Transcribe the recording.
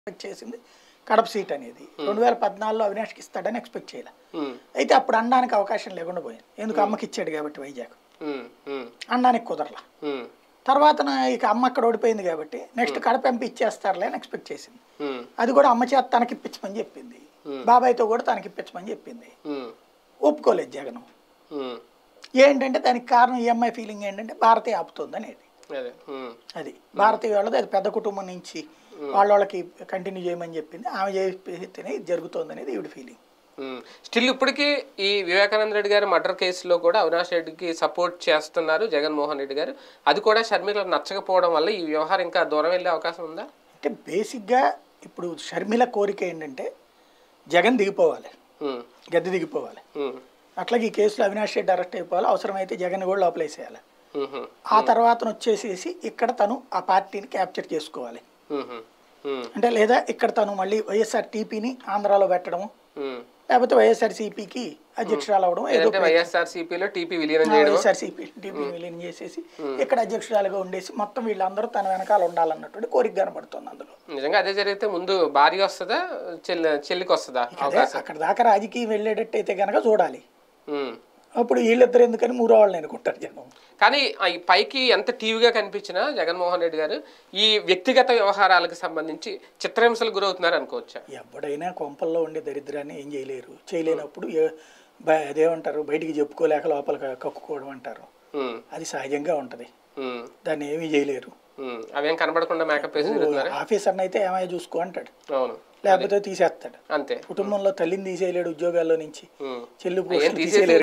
చేసింది కడప సీట్ అనేది 2014లో అవినాష్కి ఇస్తాడని ఎక్స్పెక్ట్ చేయాలి. అయితే అప్పుడు అనడానికి అవకాశం లేకుండా పోయింది. ఎందుకు అమ్మకి ఇచ్చాడు కాబట్టి వైజాగ్ అనడానికి కుదరలా. తర్వాత ఇక అమ్మ అక్కడ ఓడిపోయింది కాబట్టి నెక్స్ట్ కడప ఎంపీ ఇచ్చేస్తారులే అని ఎక్స్పెక్ట్ చేసింది. అది కూడా అమ్మ చేత తనకిప్పించమని చెప్పింది, బాబాయ్తో కూడా తనకిప్పించమని చెప్పింది. ఒప్పుకోలేదు జగన్. ఏంటంటే దానికి కారణం ఈఎంఐ ఫీలింగ్ ఏంటంటే భారతీయ ఆపుతుంది అనేది. అది భారతీయ వాళ్ళది, అది పెద్ద కుటుంబం నుంచి వాళ్ళకి కంటిన్యూ చేయమని చెప్పింది, ఆమె చేస్తేనే ఇది జరుగుతుంది అనేది ఈవిడ ఫీలింగ్. స్టిల్ ఇప్పటికీ ఈ వివేకానంద రెడ్డి గారి మర్డర్ కేసులో కూడా అవినాష్ రెడ్డికి సపోర్ట్ చేస్తున్నారు జగన్మోహన్ రెడ్డి గారు. అది కూడా షర్మిలకు నచ్చకపోవడం వల్ల ఈ వ్యవహారం ఇంకా దూరం వెళ్ళే అవకాశం ఉందా? అంటే బేసిక్గా ఇప్పుడు షర్మిల కోరిక ఏంటంటే జగన్ దిగిపోవాలి, గద్దె దిగిపోవాలి. అట్లాగే ఈ కేసులో అవినాష్ రెడ్డి అరెస్ట్ అయిపోవాలి, అవసరమైతే జగన్ కూడా లోపలేసేయాలి. ఆ తర్వాత వచ్చేసేసి ఇక్కడ తను ఆ పార్టీని క్యాప్చర్ చేసుకోవాలి. అంటే లేదా ఇక్కడ తను మళ్ళీ వైఎస్ఆర్ టీపీని ఆంధ్రాలో పెట్టడము, లేకపోతే వైఎస్ఆర్సీపీకి అధ్యక్షురాలు అవడం, వైఎస్ఆర్సీపీని విలీనం చేసేసి ఇక్కడ అధ్యక్షురాలుగా ఉండేసి మొత్తం వీళ్ళందరూ తన వెనకాల ఉండాలన్నటువంటి కోరిక కనబడుతుంది అందులో. నిజంగా అదే జరిగితే ముందు భార్య వస్తుందా చెల్లికి వస్తుందా? అక్కడ దాకా రాజకీయం వెళ్ళేటట్టు అయితే కనుక చూడాలి. అప్పుడు వీళ్ళిద్దరు ఎందుకని మూడో వాళ్ళని అనుకుంటారు జనం. కానీ పైకి ఎంత టీవీగా కనిపించినా జగన్మోహన్ రెడ్డి గారు ఈ వ్యక్తిగత వ్యవహారాలకు సంబంధించి చిత్రహింసలు గురవుతున్నారు అనుకోవచ్చా? ఎవడైనా కొంపల్లో ఉండే దరిద్రాన్ని ఏం చేయలేరు. చేయలేనప్పుడు అదేమంటారు, బయటికి చెప్పుకోలేక లోపల కక్కుకోవడం అంటారు. అది సహజంగా ఉంటది, దాన్ని ఏమీ చేయలేరు. అవేం కనబడకుండా మేకప్ ఆఫీసర్ని అయితే ఏమైనా చూసుకో అంటాడు, లేకపోతే తీసేస్తాడు అంతే. కుటుంబంలో తల్లిని తీసేయలేడు, ఉద్యోగాల్లో నుంచి చెల్లి తీసేయలేరు.